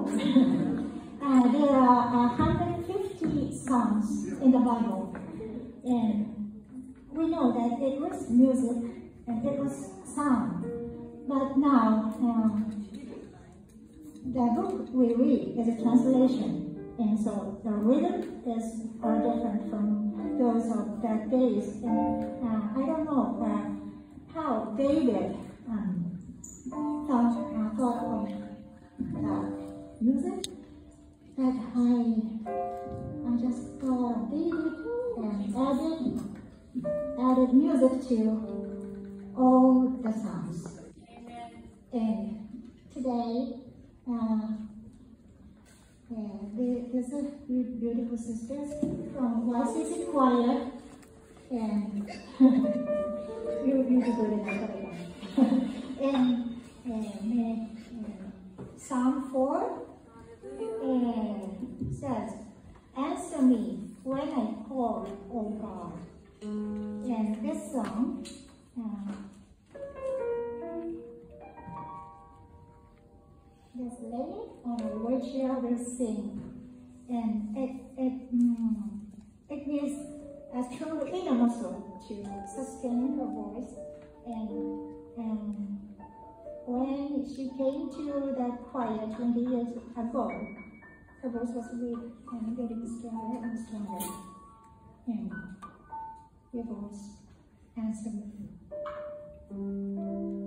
know there are 150 songs in the Bible, and we know that it was music and it was sound. But now, the book we read is a translation, and so the rhythm are different from those of that days. And I don't know how David thought of the music, but I just thought of David and added music to all the songs. And today, there's a beautiful sisters from YCC Choir, and you do good enough. And Psalm 4 says, "Answer me when I call, O God." And this song, this lady on a wheelchair will sing, and it needs a true inner muscle to sustain her voice. And when she came to that choir 20 years ago, her voice was weak and getting stronger and stronger. And your voice answered me.